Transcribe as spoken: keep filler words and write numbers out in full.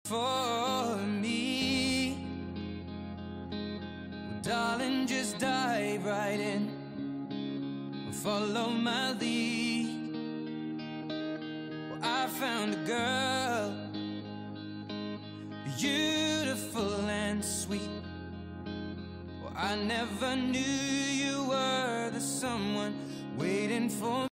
for me. Well, darling, just dive right in, follow my lead. Well, I found a girl, beautiful and sweet. Well, I never knew you were the someone waiting for me.